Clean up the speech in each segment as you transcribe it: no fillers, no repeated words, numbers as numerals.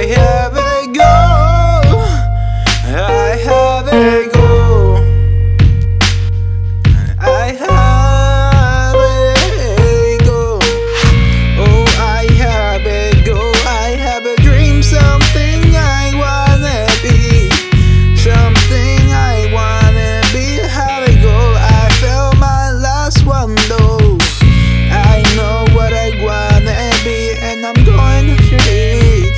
I have a goal. I have a goal. I have a goal. Oh, I have a goal. I have a dream, something I wanna be, something I wanna be. I have a goal. I failed my last one though. I know what I wanna be, and I'm going to treat.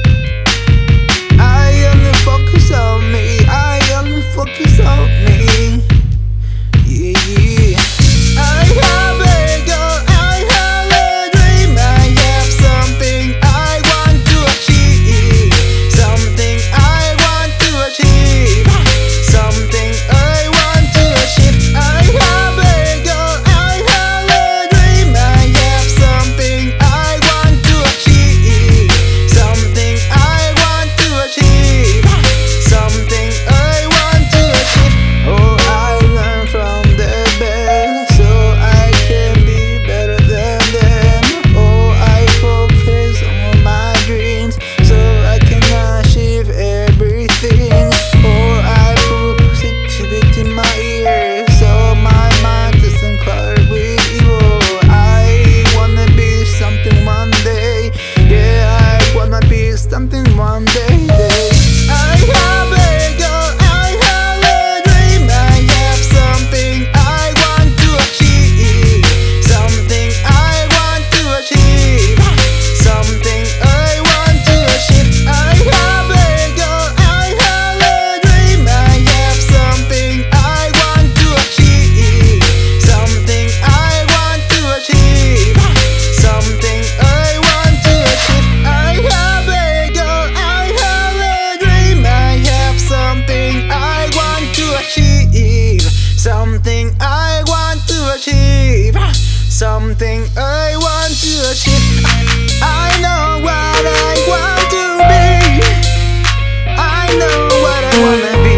I only focus on me. I only focus on me. Yeah, yeah. I have a goal. I have a dream. I have something I want to achieve. Something I want to achieve. Something I want to achieve. I have a goal. I have a dream. I have something I want to achieve. Something I want to achieve. Something I want to achieve. Oh, I learn from the best, so I can be better than them. Oh, I focus on my dreams, so I can achieve everything. Oh, I put positivity in my ears, so my mind isn't cluttered with evil. I wanna be something one day. Yeah, I wanna be something one day. I have a goal. I have a dream. I have something I want to achieve. Something I want to achieve. Something I want to achieve. I have a goal. I have a dream. I have something I want to achieve. Something I want to achieve. Something I want to achieve. I have a goal. I have a dream. I have something I want to achieve. Something I want to achieve. Something I want to achieve. I know what I want to be. I know what I wanna be.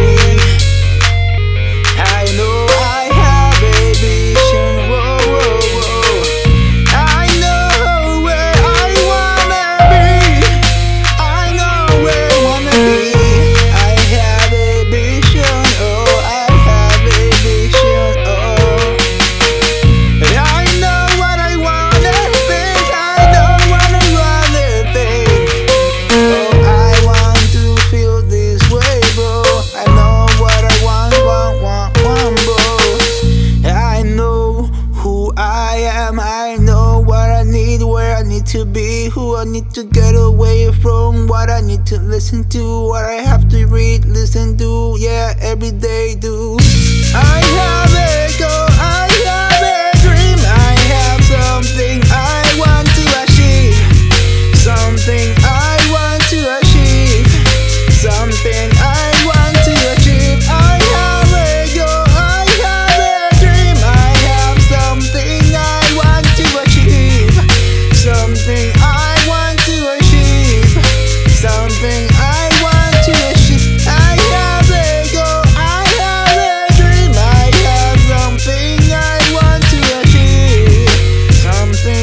I know I have a vision. Whoa, whoa, whoa. I know where I wanna be. I know where I wanna be. I have a vision. Oh, I have a vision. Oh, I know what I wanna think. I know what I wanna think. Oh, I want to feel this way, bro. I know what I want, bro. I know who I am. I know what I need, where I need to be, who I need to get away from, what I need to listen to, what I have to read, listen to, yeah, every day do. I have a goal. I have a dream. I have something I want to achieve. Something I want to achieve. Something I want to achieve. I have a goal. I have a dream. I have something I want to achieve. Something I want to achieve. Something I want to achieve. I have a goal. I have a dream. I have something I want to achieve. Something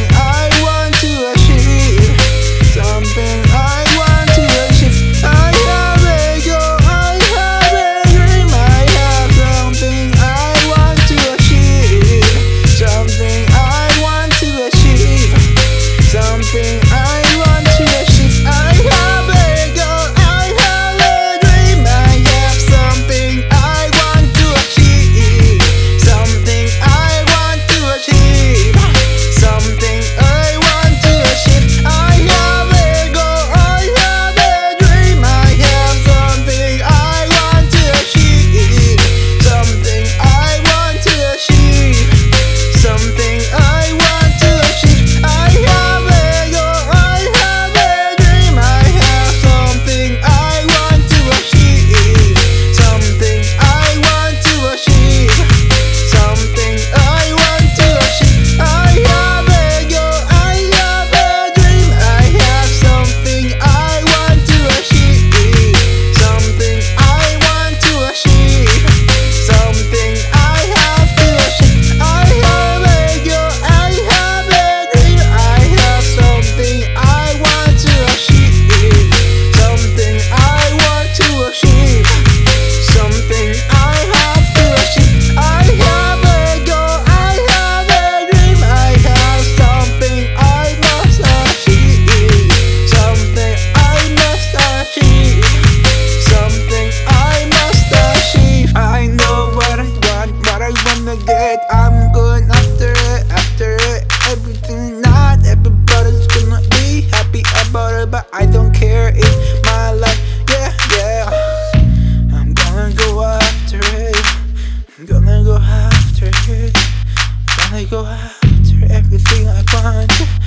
I'm going after it, everything. Not everybody's gonna be happy about it, but I don't care, it's my life, yeah, yeah. I'm gonna go after it, I'm gonna go after it, gonna go after everything I want.